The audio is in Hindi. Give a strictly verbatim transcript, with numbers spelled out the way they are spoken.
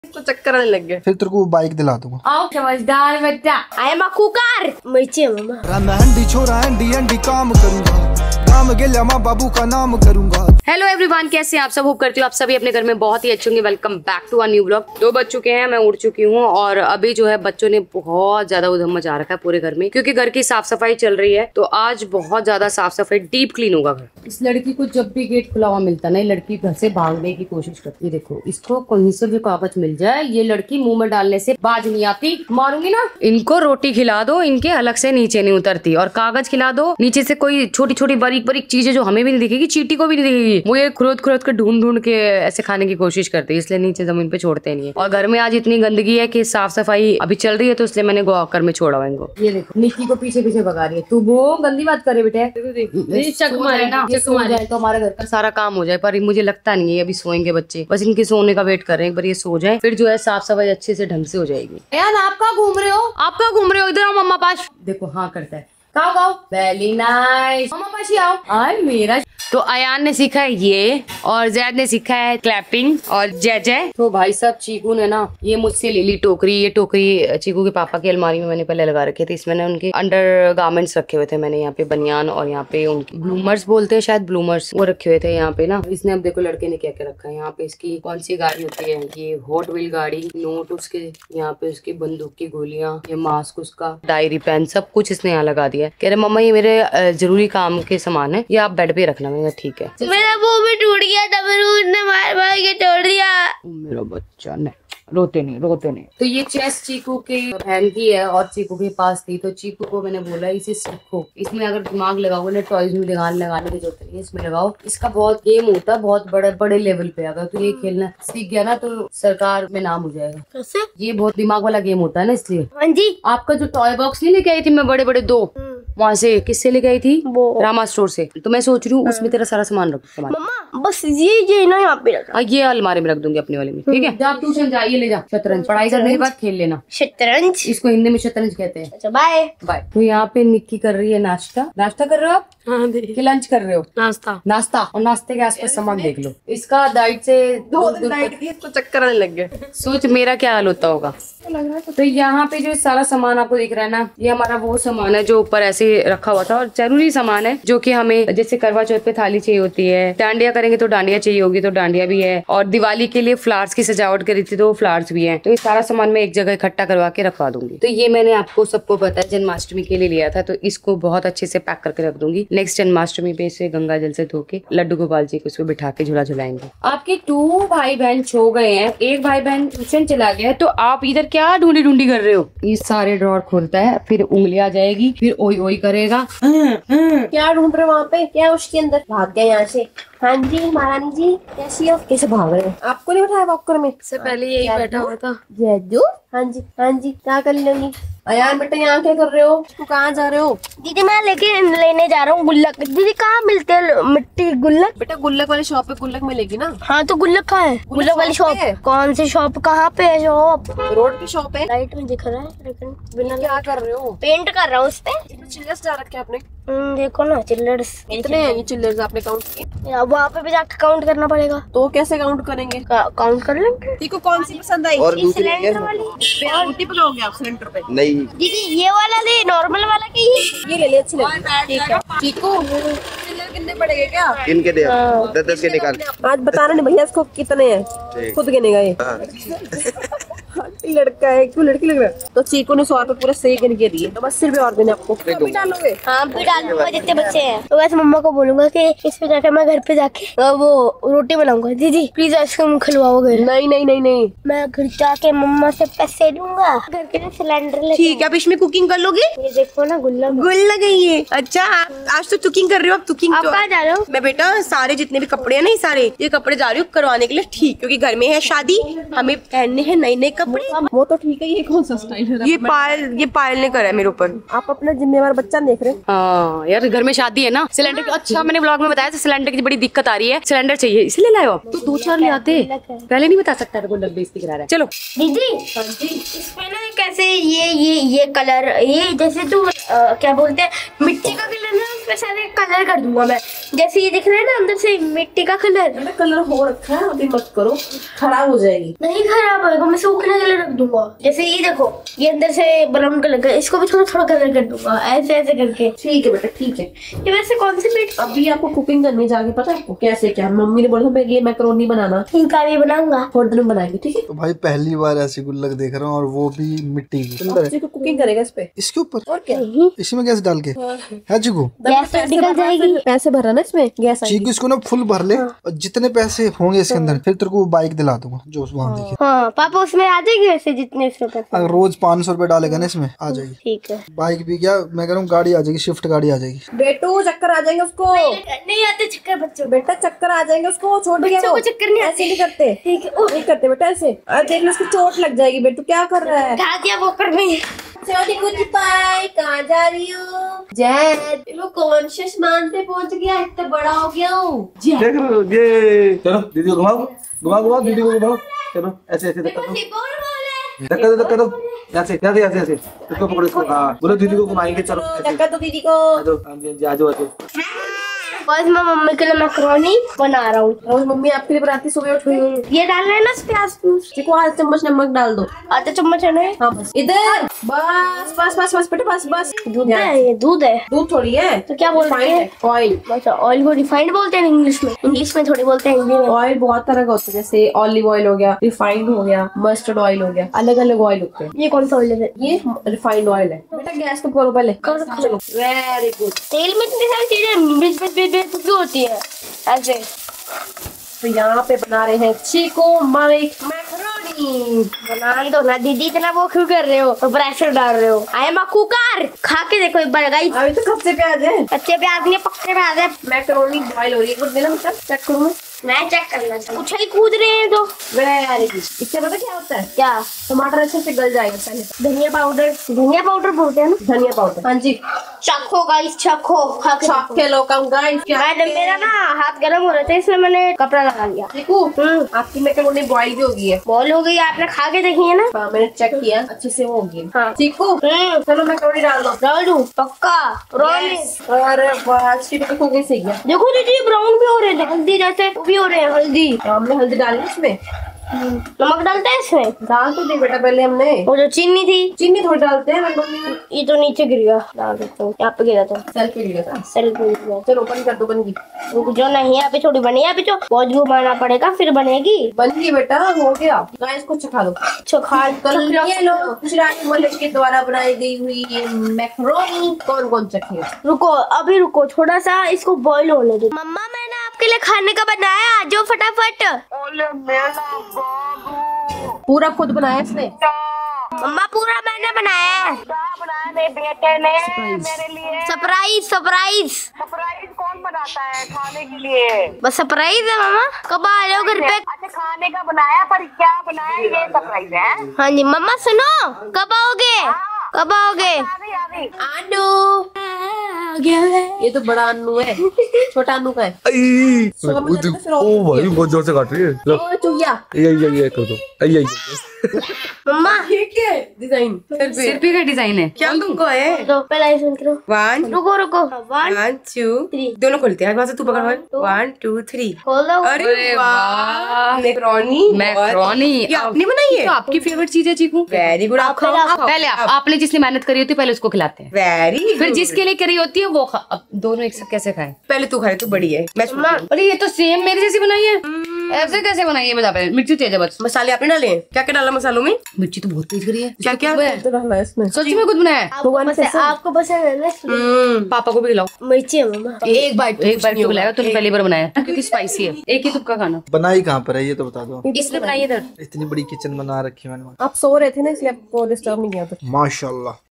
इसको चक्कर आने लग गए। फिर तेरे को बाइक दिला दूंगा। आओ समझदार बच्चा। I am a cooker. मिर्ची मम्मा। मैं हंडी छोरा हंडी हंडी काम करूंगा, काम गेल्या माँ बाबू का नाम करूंगा। हेलो एवरीवन, कैसे हैं आप सब? होप करती हूँ आप सभी अपने घर में बहुत ही अच्छे होंगे। Welcome back to a new blog. दो बज चुके हैं, मैं उठ चुकी हूँ और अभी जो है बच्चों ने बहुत ज्यादा उधम मचा रखा है पूरे घर में, क्योंकि घर की साफ सफाई चल रही है। तो आज बहुत ज्यादा साफ सफाई, डीप क्लीन होगा घर। इस लड़की को जब भी गेट खुला हुआ मिलता ना, लड़की घर से भागने की कोशिश करती है। देखो इसको कहीं से भी कागज मिल जाए, ये लड़की मुंह में डालने से बाज नहीं आती। मारूंगी ना। इनको रोटी खिला दो, इनके अलग से नीचे नहीं उतरती, और कागज खिला दो, नीचे से कोई छोटी छोटी बारीक बारीक चीजें जो हमें भी नहीं दिखेगी, चींटी को भी नहीं दिखेगी, वो ये खुरद खुरद के ढूंढ ढूंढ के ऐसे खाने की कोशिश करती है, इसलिए नीचे जमीन पे छोड़ते नहीं है। और घर में आज इतनी गंदगी है कि साफ सफाई अभी चल रही है, तो इसलिए मैंने गो कर में छोड़ा हुआ इनको। ये देखो निक्की को पीछे पीछे भगा रही है। तू वो गंदी बात करे बेटे, चक मारे ना, चक मारे तो हमारे घर का सारा काम हो जाए। पर मुझे लगता नहीं है अभी सोएंगे बच्चे, बस इनके सोने का वेट कर रहे हैं। एक बार ये सो जाए, फिर जो है साफ सफाई अच्छे से ढंग से हो जाएगी। यार आप कहाँ घूम रहे हो? आप कहाँ घूम रहे हो? इधर आओ मम्मा पास। देखो हाँ करता है, गाओ गाओ, वेरी नाइस, मम्मा पास ही आओ। आए मेरा तो अयान ने सीखा है ये, और जैद ने सीखा है क्लैपिंग, और जय जय। तो भाई साहब चीकू ने ना ये मुझसे ले ली टोकरी। ये टोकरी चीकू के पापा की अलमारी में मैंने पहले लगा रखे थे। इसमें ना उनके अंडर गारमेंट्स रखे हुए थे मैंने, यहाँ पे बनियान, और यहाँ पे उनके ब्लूमर्स बोलते हैं शायद, ब्लूमर्स वो रखे हुए थे यहाँ पे ना। इसने अब देखो लड़के ने क्या क्या रखा है यहाँ पे। इसकी कौन सी गाड़ी होती है, ये हॉट व्हील गाड़ी, नोट उसके, यहाँ पे उसकी बंदूक की गोलियां, ये मास्क उसका, डायरी पेन, सब कुछ इसने यहाँ लगा दिया है। कह रहे मम्मा ये मेरे जरूरी काम के सामान है, ये आप बेड पे रखना। मैंने ठीक है। मेरा वो भी टूट गया था, मेरे उसने मार मार के तोड़ दिया। मेरा बच्चा नहीं, रोते नहीं रोते नहीं। तो ये चेस चीकू के बहन की है और चीकू के पास थी, तो चीकू को मैंने बोला इसे सीखो, इसमें अगर दिमाग लगाओगे ना, टॉयज में लगाने लगाने की जरूरत नहीं है, इसमें लगाओ। इसका बहुत गेम होता है, बहुत बड़े बड़े लेवल पे। अगर तो ये खेलना सीख गया ना तो सरकार में नाम हो जाएगा। कैसे? ये बहुत दिमाग वाला गेम होता है ना, इसलिए। हाँ जी। आपका जो टॉय बॉक्स नहीं लेके आई थी मैं, बड़े बड़े दो, वहाँ से किससे लेके आई थी? रामा स्टोर से। तो मैं सोच रही हूँ उसमें तेरा सारा सामान रख। मम्मा बस ये ये ना यहाँ पे रखा। ये अलमारी में रख दूंगी अपने वाले में, ठीक है? जब ट्यूशन जाइए ले जा शतरंज, पढ़ाई करने के बाद खेल लेना शतरंज। इसको हिंदी में शतरंज कहते हैं। अच्छा बाय बाय। तो यहाँ पे निक्की कर रही है नाश्ता। नाश्ता कर रहे हो आप? हाँ कि लंच कर रहे हो? नाश्ता। नाश्ता। और नाश्ते के आसपास सामान देख लो। इसका डाइट से दो दिन डाइट की, इसको चक्कर आने लग गए। सोच मेरा क्या हाल होता होगा। तो यहाँ पे जो सारा सामान आपको दिख रहा है ना, ये हमारा वो सामान है जो ऊपर ऐसे रखा हुआ था, और जरूरी सामान है जो कि हमें, जैसे करवा चौथ पे थाली चाहिए होती है, डांडिया करेंगे तो डांडिया चाहिए होगी, तो डांडिया भी है, और दिवाली के लिए फ्लावर्स की सजावट करी थी तो फ्लावर्स भी है। तो ये सारा सामान मैं एक जगह इकट्ठा करवा के रखवा दूंगी। तो ये मैंने आपको सबको बताया, जन्माष्टमी के लिए लिया था, तो इसको बहुत अच्छे से पैक करके रख दूंगी। नेक्स्ट जन्माष्टमी पे इसे गंगा जल से धो के लड्डू गोपाल जी को इसको बिठा के झूला झुलाएंगे। आपके टू भाई बहन सो गए हैं, एक भाई बहन ट्यूशन चला गया है, तो आप इधर क्या ढूंढी ढूंढी कर रहे हो? ये सारे ड्रॉर खोलता है, फिर उंगली आ जाएगी, फिर ओई ओई करेगा। क्या ढूंढ रहे हो वहाँ पे? क्या उसके अंदर? भाग गया यहाँ से। हाँ जी महारानी जी, कैसी हो? कैसे भाग रहे हो? आपको नहीं बैठाया वॉकर में? इससे पहले यही बैठा हुआ था। जैदू। हाँ जी हाँ जी, क्या कर लोगी? यार बेटा यहाँ क्या कर रहे हो? तू कहाँ जा रहे हो? दीदी मैं लेके लेने जा रहा हूँ गुल्लक। दीदी कहाँ मिलते हैं मिट्टी गुल्लक? बेटा गुल्लक वाली शॉप पे गुल्लक मिलेगी ना। हाँ तो गुल्लक कहाँ है? गुल्लक वाली शॉप? कौन सी शॉप? कहाँ पे है शॉप? रोड की शॉप है। लाइट में दिख रहा है, लेकिन बिना। क्या कर रहे हो? पेंट कर रहा हूँ उस पे। चिल्लर्स डाल रखे आपने? देखो ना चिल्लर्स कितने हैं ये चिल्लर्स आपने काउंट किए? वहाँ पे भी जाकर काउंट करना पड़ेगा। तो कैसे काउंट करेंगे? काउंट कर लेंगे। देखो कौन सी पसंद आई? और सिलेंडर वाली। रोटी पकाओगे आप सिलेंडर पे? नहीं दीदी ये वाला ले, नॉर्मल वाला की ये ले ले, अच्छी लगी। ठीक है चीकू, चिल्लर कितने पड़ेगा क्या? इनके दे दस दस के निकाल। आज बताना नहीं भैया इसको कितने हैं, खुद गिनेगा ये। लड़का है क्यों लड़की लग रहा है? तो चीकू ने सौ रुपए पूरे सही गिन के दिए, तो अस्सी रुपए और देने आपको। भी डालोगे? हाँ भी डालूंगा जितने बच्चे हैं। तो वैसे मम्मा को बोलूंगा कि इस पे जाकर मैं घर पे जाके वो रोटी बनाऊंगा। दीदी प्लीज आइसक्रीम खिलवाओ घर। नहीं नहीं नहीं नहीं, मैं घर जाके मम्मा से पैसे लूंगा, घर के लिए सिलेंडर ले। ठीक है। अब इसमें कुकिंग कर लोगे? ये देखो ना गुल्लक गुल्लक है ये। अच्छा आज तो कुकिंग कर रहे हो? आप कुकिंग आप कहाँ जा रहे हो? मैं बेटा सारे जितने भी कपड़े हैं ना, सारे ये कपड़े जा रही हूँ करवाने के लिए, ठीक, क्योंकि घर में है शादी, हमें पहनने हैं नए नए कपड़े। वो तो ठीक है, ये कौन सा स्टाइल है? ये पायल ये पायल ने करा है मेरे ऊपर। आप अपना जिम्मेवार बच्चा देख रहे हैं। हाँ यार घर में शादी है ना, सिलेंडर की। अच्छा मैंने ब्लॉग में बताया था सिलेंडर की बड़ी दिक्कत आ रही है, सिलेंडर चाहिए इसलिए लाए हो आप? तो दो चार ले आते, पहले नहीं बता सकता था, बेइज्जती करा रहा है। चलो दीदी इसमें ना कैसे ये ये ये कलर, ये जैसे तू क्या बोलते हैं मिट्टी का कलर ना, उसमें सारे कलर कर दूंगा मैं। जैसे ये दिख रहा है ना अंदर से मिट्टी का कलर। कलर हो रखा है, अभी मत करो, खराब हो जाएगी। नहीं खराब होगा, मैं सूखने के लिए रख दूंगा। जैसे ये देखो, ये अंदर से ब्राउन कलर का, इसको भी थोड़ा थोड़ा कलर कर दूंगा ऐसे ऐसे करके। ठीक है बेटा, ठीक है। ये वैसे कौन सी मिर्च? अभी आपको कुकिंग करनी जाके, पता है आपको कैसे क्या? मम्मी ने बोला था मेरे लिए मैकरोनी बनाना, ठीक है, ये बनाऊंगा, थोड़ी देर में बनाएंगे, ठीक है? तो भाई पहली बार ऐसी गुल्लक देख रहा हूँ, और वो भी मिट्टी की। सुंदर है। कुकिंग करेगा इस पे, इसके ऊपर और क्या? इसी में गैस डाल के है चिकू। गैस निकल जाएगी। पैसे भरा ना इसमें, गैस आएगी। चिकू इसको ना फुल भर ले, और जितने पैसे होंगे इसके अंदर फिर तेरे को बाइक दिला दूंगा जो उस वहाँ देखिए। हाँ पापा, उसमें आ जाएगी वैसे जितने इसमें पैसे। अगर रोज पाँच सौ रुपए डालेगा ना इसमें, आ जाएगी। ठीक है। बाइक भी क्या, मैं कह रहा हूँ गाड़ी आ जाएगी, शिफ्ट गाड़ी आ जाएगी। बेटू चक्कर आ जाएंगे उसको। नहीं आते चक्कर बच्चों, बेटा चक्कर आ जाएंगे उसको, छोड़ दिया बच्चों वो। को चक्कर नहीं ऐसे नहीं करते, ठीक है। नहीं करते बेटा ऐसे। अरे देख लो, उसको चोट लग जाएगी। बेटू क्या कर रहा है? उठा दिया वो कर में। छोटी कुछ पाई, कहाँ जा रही हो? जैद, वो कॉन्शियस मान पे पहुंच गया, इतना बड़ा हो गया हूँ। देख रहे हो ये? चलो दीदी को घुमाओ, घुमाओ घुमाओ दीदी को घुमाओ। चलो ऐसे ऐसे धक्का दो, धक्का दो, धक्का दो, ऐसे ऐसे ऐसे ऐसे इसको पकड़ो, इसको। हाँ बोलो दीदी को घुमाएंगे। चलो ऐसे धक्का दो दीदी को। आ जाओ, हाँ जी, आ जाओ, आ जाओ। बस मैं मम्मी के लिए मैकरोनी बना रहा हूँ। रोज मम्मी आपके लिए बनाती सुबह उठ के। ये डालना है ना प्याज। चिकू आधा चम्मच नमक डाल दो। आधा चम्मच है ना? हाँ बस इधर, बस बस बस बस बेटा, बस बस। दूध है, ये दूध है। दूध थोड़ी है तो क्या बोलते हैं? ऑयल। अच्छा, ऑयल को रिफाइंड बोलते हैं इंग्लिश में। इंग्लिश में थोड़ी बोलते हैं, हिंदी में। ऑयल बहुत तरह का होता है, जैसे ऑलिव ऑयल हो गया, रिफाइंड हो गया, मस्टर्ड ऑयल हो गया, अलग अलग ऑयल होते हैं। ये कौन सा ऑयल है? ये रिफाइंड ऑयल है। बेटा गैस को करो पहले। चलो, वेरी गुड। तेल में इतनी सारी चीजें बीच बीच बीच बीच क्यों होती है ऐसे? तो यहाँ पे बना रहे हैं चिकू मालिक मैकरोनी। बना दो ना दीदी, इतना वो क्यों कर रहे हो? तो प्रेशर डाल रहे हो। I am a cooker. खा के देखो एक बार गाइस। अभी तो कच्चे प्याज है। कच्चे प्याज नहीं, पक्के प्याज है। मैकरोनी बॉयल हो रही है, एक बार देना मतलब चेक करूँ मैं। मैं चेक करना चाहूँ। उछल कूद रहे हैं तो। Very good. इससे पता क्या होता है? क्या? टमाटर अच्छे से गल जाएगा पहले। धनिया पाउडर। धनिया पाउडर बोलते हैं ना? धनिया पाउडर, हाँ जी। चखो गाइस, चखो। खा के चख के लो कम गाइस। मैं मेरा ना हाथ गर्म हो रहा था, इसलिए मैंने कपड़ा लगा लिया। चिकू, हम्म आपकी मैकरोनी बॉयल भी हो गई है। बॉल हो गई, आपने खा के देखी है ना? हाँ मैंने चेक किया, अच्छे से वो हो गई। हाँ। चिकू, हम्म चलो मैकरोनी डाल दो। डाल दूं? पक्का? प्रॉमिस? अरे वाह, चिकू को कैसे गया? देखो दीदी, ब्राउन भी हो रहे हैं, हल्दी जैसे भी हो रहे हैं। हल्दी, हमने हल्दी डाली इसमें। नमक डालते हैं इसमें? डाल तो दी बेटा पहले हमने। वो जो चीनी थी, चीनी थोड़ी डालते हैं मैकरोनी में। ये तो नीचे गिर गया, डाल देता हूँ। यहाँ पे गिरा था, सेल्फ ही गिरा था। सेल पे गिर गया। चलो बंद कर दो, बन गई। रुक जो, नहीं यहाँ पे थोड़ी बनी, यहाँ पे जो बहुत घुमाना पड़ेगा फिर बनेगी। बन गई बेटा, हो गया। गाइस को चखा दो। चखा कल ये लो, गुजराती मलिक के द्वारा बनाई गई हुई ये मैकरोनी। कौन कौन चखेगा? रुको, अभी रुको, थोड़ा सा इसको बॉईल होने दो। मम्मा मैंने आपके लिए खाने का बनाया, आ जाओ फटाफट। पूरा खुद बनाया इसने? मम्मा पूरा मैंने बनाया है। बनाया मेरे बेटे ने मेरे लिए। सरप्राइज सरप्राइज सरप्राइज कौन बनाता है खाने के लिए? बस सरप्राइज है मम्मा। कब आ रहे हो घर पे? अच्छा खाने का बनाया, पर क्या बनाया ये सरप्राइज है? हाँ जी मम्मा, सुनो, कब आओगे? कब आओगे? अभी अभी अन्नू ये तो बड़ा अन्नू है, छोटा अन्नू का है। आई, सो हम ओ जाते हैं फिर और- ओ भाई बहुत जोर से काट रही है। लो, ओ चुहिया, ये ये ये कर दो। आई आई आई। मम्मा ये क्या है? डिजाइन सिर पे का डिजाइन है। क्या तुमको है? तो पहले ऐसे करो। वन रुको रुको, वन वन टू थ्री। दोनों खोलते हैं। वहाँ से तू पकड़। One Two. One two three. खोल दो। अरे वाह, मैकरोनी। मैक्रोनी ये आपने बनाई है? तो आपकी फेवरेट चीज है चीकू। Very good. आप खाओ, आप आप खाओ। पहले आप, आपने जिसने मेहनत करी होती है पहले उसको खिलाते हैं, वेरी फिर जिसके लिए करी होती है वो खा, अब दोनों एक साथ कैसे खाए? पहले तू खाए, तू बड़ी है। मैं छोटी हूँ। अरे ये तो सेम मेरी जैसी बनाई है। ऐसे कैसे बनाई है बता? पहले मिर्ची तेज है बस। मसाले आपने डाले हैं? क्या क्या डाला मसालों में? मिर्ची तो बहुत तेज करी है। क्या क्या डाला है इसमें? सच में खुद बनाया है। आपको पसंद, आपको पसंद है ना इसलिए। हम्म, पापा को भी खिलाओ। मिर्ची है मम्मा। एक बाइट एक बार तो बुलाया, तूने पहली बार बनाया क्योंकि स्पाइसी है। एक ही तुक्का खाना। बनाई कहाँ पर है ये तो बता दो। इसने बनाई इधर। इतनी बड़ी किचन बना रखी है मैंने। आप सो रहे थे ना, इसलिए आपको डिस्टर्ब नहीं किया। माशाल्लाह।